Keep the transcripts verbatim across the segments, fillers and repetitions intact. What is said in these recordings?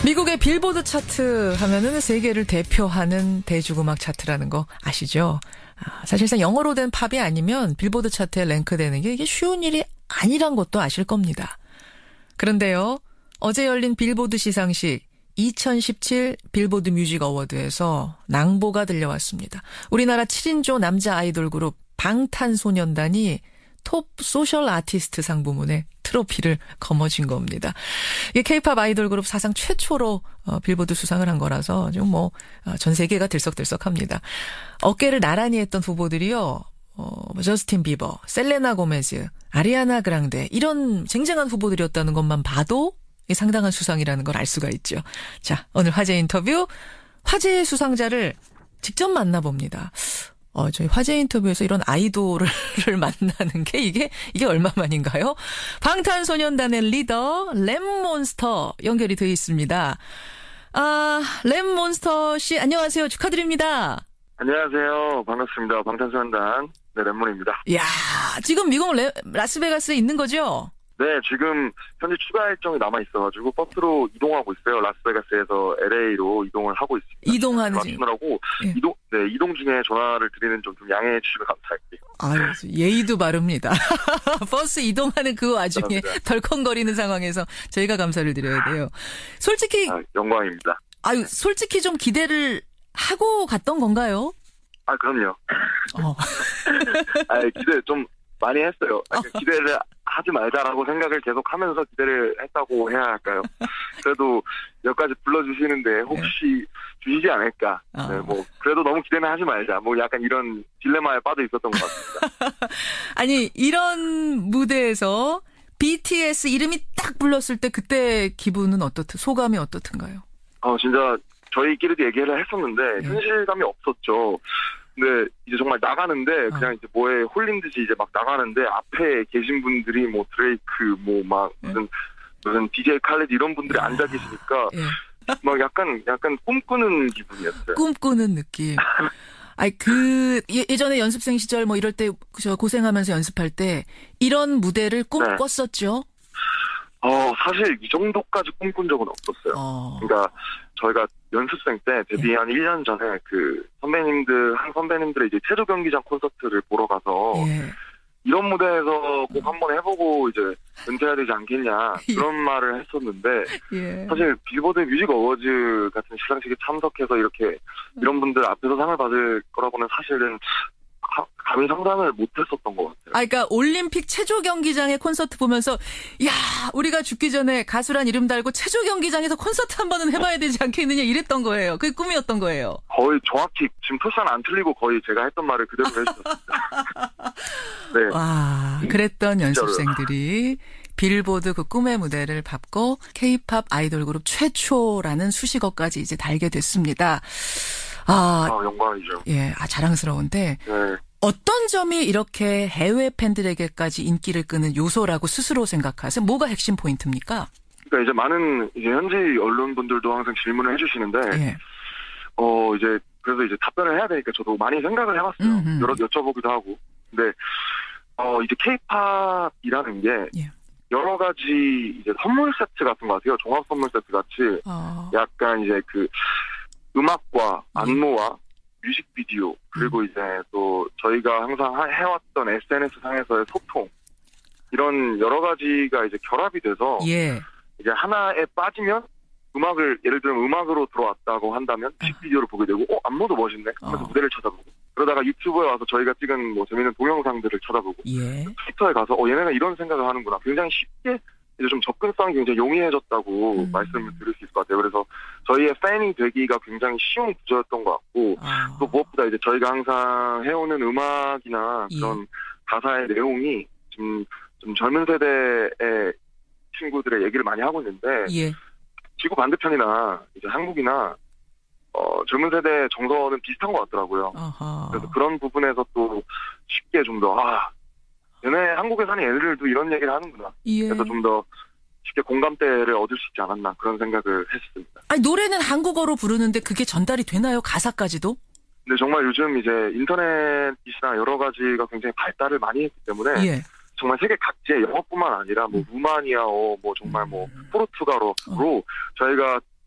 미국의 빌보드 차트 하면은 세계를 대표하는 대중음악 차트라는 거 아시죠? 아, 사실상 영어로 된 팝이 아니면 빌보드 차트에 랭크되는 게 이게 쉬운 일이 아니란 것도 아실 겁니다. 그런데요, 어제 열린 빌보드 시상식 이천십칠 빌보드 뮤직 어워드에서 낭보가 들려왔습니다. 우리나라 칠 인조 남자 아이돌 그룹 방탄소년단이 톱 소셜 아티스트 상 부문에 트로피를 거머쥔 겁니다. 이게 케이팝 아이돌 그룹 사상 최초로 어, 빌보드 수상을 한 거라서 좀 뭐 전 세계가 들썩들썩합니다. 어깨를 나란히 했던 후보들이요. 어, 저스틴 비버, 셀레나 고메즈, 아리아나 그랑데 이런 쟁쟁한 후보들이었다는 것만 봐도 상당한 수상이라는 걸 알 수가 있죠. 자, 오늘 화제 인터뷰 화제의 수상자를 직접 만나봅니다. 어, 저희 화제 인터뷰에서 이런 아이돌을 만나는 게 이게, 이게 얼마만인가요? 방탄소년단의 리더, 랩몬스터 연결이 되어 있습니다. 아, 랩몬스터 씨, 안녕하세요. 축하드립니다. 안녕하세요. 반갑습니다. 방탄소년단, 네, 랩몬입니다. 이야, 지금 미국 레, 라스베가스에 있는 거죠? 네, 지금 현재 추가 일정이 남아있어가지고 버스로 이동하고 있어요. 라스베가스에서 엘에이로 이동을 하고 있습니다. 이동하는 중. 맞추느라고 예. 이동, 네, 이동 중에 전화를 드리는 좀, 좀 양해해 주시면 감사할게요. 아유, 예의도 바릅니다. 버스 이동하는 그 와중에 감사합니다. 덜컹거리는 상황에서 저희가 감사를 드려야 돼요. 솔직히. 아, 영광입니다. 아유, 솔직히 좀 기대를 하고 갔던 건가요? 아, 그럼요. 어. 아, 기대 좀 많이 했어요. 아, 기대를 하지 말자라고 생각을 계속 하면서 기대를 했다고 해야 할까요? 그래도 여기까지 불러주시는데 혹시 네. 주시지 않을까. 어. 네, 뭐 그래도 너무 기대는 하지 말자. 뭐 약간 이런 딜레마에 빠져 있었던 것 같습니다. 아니, 이런 무대에서 비티에스 이름이 딱 불렀을 때 그때 기분은 어떻든, 소감이 어떻든가요? 어, 진짜 저희끼리도 얘기를 했었는데 네. 현실감이 없었죠. 근데 이제 정말 나가는데 그냥 어. 이제 뭐에 홀린 듯이 이제 막 나가는데 앞에 계신 분들이 뭐 드레이크 뭐 막 무슨 예. 무슨 디제이 칼렛 이런 분들이 야. 앉아 계시니까 예. 막 약간 약간 꿈꾸는 기분이었어요. 꿈꾸는 느낌. 아니 그 예전에 연습생 시절 뭐 이럴 때 저 고생하면서 연습할 때 이런 무대를 꿈꿨었죠. 네. 어 사실 이 정도까지 꿈꾼 적은 없었어요. 어. 그러니까 저희가 연습생 때 데뷔 한 예. 일 년 전에 그 선배님들, 한 선배님들의 이제 체조 경기장 콘서트를 보러 가서 예. 이런 무대에서 꼭 한번 해보고 이제 은퇴해야 되지 않겠냐 그런 예. 말을 했었는데 예. 사실 빌보드 뮤직 어워즈 같은 시상식에 참석해서 이렇게 이런 분들 앞에서 상을 받을 거라고는 사실은 감히 상상을 못했었던 것 같아요. 아, 그러니까 올림픽 체조 경기장의 콘서트 보면서 야, 우리가 죽기 전에 가수란 이름 달고 체조 경기장에서 콘서트 한 번은 해봐야 되지 않겠느냐 이랬던 거예요. 그게 꿈이었던 거예요. 거의 정확히 지금 토션 안 틀리고 거의 제가 했던 말을 그대로 해주셨습니다. 네. 와, 그랬던 연습생들이 빌보드 그 꿈의 무대를 밟고 K-팝 아이돌 그룹 최초라는 수식어까지 이제 달게 됐습니다. 아, 아, 영광이죠. 예, 아, 자랑스러운데. 네. 어떤 점이 이렇게 해외 팬들에게까지 인기를 끄는 요소라고 스스로 생각하세요? 뭐가 핵심 포인트입니까? 그러니까 이제 많은 이제 현지 언론분들도 항상 질문을 해주시는데, 예. 어, 이제, 그래서 이제 답변을 해야 되니까 저도 많이 생각을 해봤어요. 음흠. 여러 여쭤보기도 하고. 근데, 어, 이제 케이팝이라는 게, 예. 여러 가지 이제 선물 세트 같은 것 같아요. 종합 선물 세트 같이. 어. 약간 이제 그, 음악과 안무와 뮤직비디오 그리고 이제 또 저희가 항상 해왔던 에스엔에스 상에서의 소통 이런 여러 가지가 이제 결합이 돼서 예. 이제 하나에 빠지면 음악을 예를 들면 음악으로 들어왔다고 한다면 뮤직비디오를 보게 되고 어 안무도 멋있네 하면서 어. 무대를 찾아보고 그러다가 유튜브에 와서 저희가 찍은 뭐 재밌는 동영상들을 찾아보고 예. 트위터에 가서 어 얘네가 이런 생각을 하는구나 굉장히 쉽게 이제 좀 접근성이 굉장히 용이해졌다고 음. 말씀을 드릴 수 있을 것 같아요. 그래서 저희의 팬이 되기가 굉장히 쉬운 구조였던 것 같고 아. 또 무엇보다 이제 저희가 항상 해오는 음악이나 그런 예. 가사의 내용이 좀, 좀 젊은 세대의 친구들의 얘기를 많이 하고 있는데 예. 지구 반대편이나 이제 한국이나 어, 젊은 세대 정서는 비슷한 것 같더라고요. 아하. 그래서 그런 부분에서 또 쉽게 좀 더 아. 얘네 한국에 사는 애들도 이런 얘기를 하는구나. 예. 그래서 좀 더 쉽게 공감대를 얻을 수 있지 않았나 그런 생각을 했습니다. 아니 노래는 한국어로 부르는데 그게 전달이 되나요? 가사까지도? 근데 정말 요즘 이제 인터넷이나 여러 가지가 굉장히 발달을 많이 했기 때문에 예. 정말 세계 각지의 영어뿐만 아니라 뭐 음. 루마니아어 뭐 정말 뭐 포르투갈어로 어. 저희가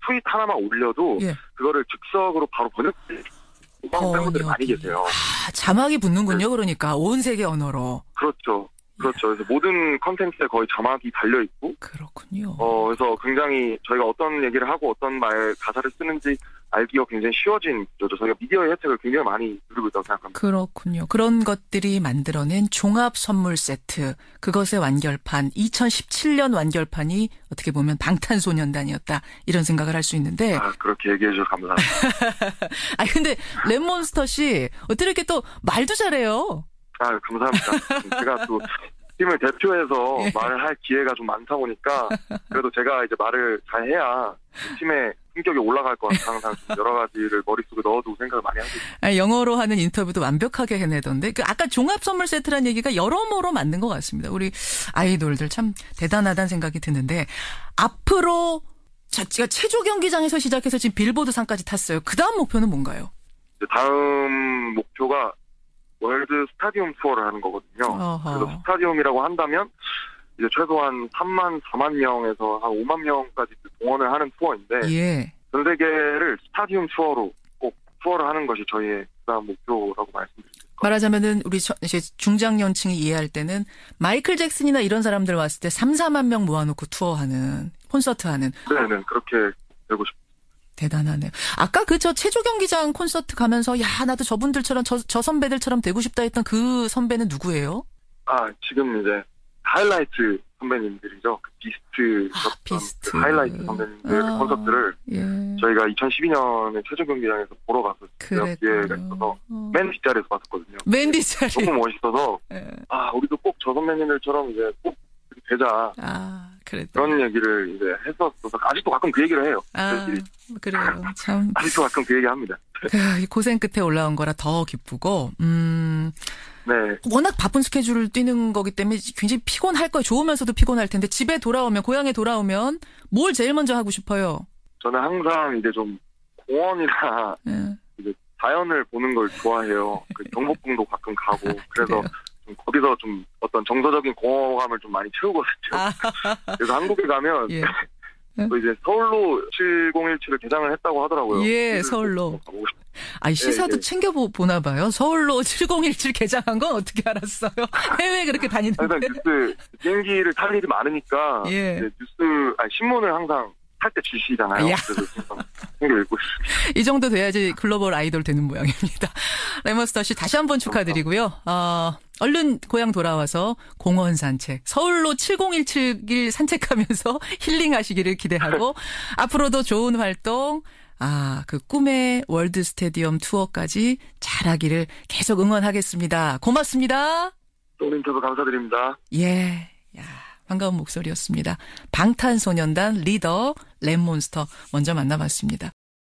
트윗 하나만 올려도 예. 그거를 즉석으로 바로 번역 팬분들이 많이 계세요. 아, 자막이 붙는군요. 네. 그러니까 온 세계 언어로. 그렇죠. 그렇죠. 그래서 모든 컨텐츠에 거의 자막이 달려 있고. 그렇군요. 어, 그래서 굉장히 저희가 어떤 얘기를 하고 어떤 말 가사를 쓰는지 알기가 굉장히 쉬워진 구조죠. 저희가 미디어의 혜택을 굉장히 많이 누리고 있다고 생각합니다. 그렇군요. 그런 것들이 만들어낸 종합 선물 세트. 그것의 완결판, 이천십칠 년 완결판이 어떻게 보면 방탄소년단이었다. 이런 생각을 할 수 있는데. 아, 그렇게 얘기해 주셔서 감사합니다. 아, 근데 랩몬스터 씨, 어떻게 이렇게 또 말도 잘해요? 아, 감사합니다. 제가 또 팀을 대표해서 예. 말을 할 기회가 좀 많다 보니까 그래도 제가 이제 말을 잘 해야 팀의 성격이 올라갈 것 같아서 항상 여러 가지를 머릿속에 넣어두고 생각을 많이 하고 있습니다. 아, 영어로 하는 인터뷰도 완벽하게 해내던데 그 아까 종합 선물 세트라는 얘기가 여러모로 맞는 것 같습니다. 우리 아이돌들 참 대단하다는 생각이 드는데 앞으로 제가 체조 경기장에서 시작해서 지금 빌보드 상까지 탔어요. 그 다음 목표는 뭔가요? 다음 목표가 월드 스타디움 투어를 하는 거거든요. 어허. 그래서 스타디움이라고 한다면 이제 최소한 삼만, 사만 명에서 한 오만 명까지 동원을 하는 투어인데 예. 전 세계를 스타디움 투어로 꼭 투어를 하는 것이 저희의 그다음 목표라고 말씀드립니다. 말하자면은 우리 중장년층이 이해할 때는 마이클 잭슨이나 이런 사람들 왔을 때 삼, 사만 명 모아놓고 투어하는 콘서트하는. 네네 그렇게 되고 싶습니다. 대단하네요. 아까 그 저 체조 경기장 콘서트 가면서 야 나도 저분들처럼 저, 저 선배들처럼 되고 싶다 했던 그 선배는 누구예요? 아 지금 이제 하이라이트 선배님들이죠. 그 비스트, 아, 비스트. 그 하이라이트 선배님들 아, 콘서트를 예. 저희가 이천십이 년에 체조 경기장에서 보러 갔었어요. 기회가 있어서 어. 맨 뒷자리에서 봤었거든요. 맨 뒷자리. 너무 멋있어서 예. 아 우리도 꼭 저 선배님들처럼 이제 꼭 되자. 아. 그래도. 그런 얘기를 이제 했었어서 아직도 가끔 그 얘기를 해요. 아, 그래요. 참. 아직도 가끔 그 얘기 합니다. 그 고생 끝에 올라온 거라 더 기쁘고, 음. 네. 워낙 바쁜 스케줄을 뛰는 거기 때문에 굉장히 피곤할 거예요. 좋으면서도 피곤할 텐데 집에 돌아오면, 고향에 돌아오면 뭘 제일 먼저 하고 싶어요? 저는 항상 이제 좀 공원이나 네. 이제 자연을 보는 걸 좋아해요. 그 경복궁도 가끔 가고. 그래서 좀 거기서 좀 어떤 정서적인 공허감을 좀 많이 채우거든요. 아. 그래서 한국에 가면 예. 또 이제 서울로 칠공일칠을 개장을 했다고 하더라고요. 예, 서울로. 아니 시사도 예, 예. 챙겨 보나 봐요. 서울로 칠공일칠 개장한 건 어떻게 알았어요? 해외 그렇게 다니는데. 일단 뉴스 비행기를 탈 일이 많으니까 예. 이제 뉴스 아니 신문을 항상 탈 때 주시잖아요. 야. 그래서 챙겨 읽고 있습니다. 이 정도 돼야지 글로벌 아이돌 되는 모양입니다. 랩몬스터 씨 다시 한번 축하드리고요. 어, 얼른 고향 돌아와서 공원 산책, 서울로 칠공일칠 길 산책하면서 힐링하시기를 기대하고 앞으로도 좋은 활동, 아, 그 꿈의 월드 스테디움 투어까지 잘하기를 계속 응원하겠습니다. 고맙습니다. 또 인터뷰 감사드립니다. 예, 야. 반가운 목소리였습니다. 방탄소년단 리더 랩몬스터 먼저 만나봤습니다.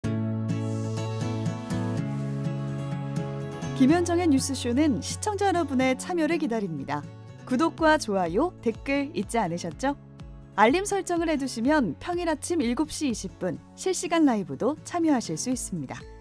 김현정의 뉴스쇼는 시청자 여러분의 참여를 기다립니다. 구독과 좋아요, 댓글 잊지 않으셨죠? 알림 설정을 해두시면 평일 아침 일곱 시 이십 분 실시간 라이브도 참여하실 수 있습니다.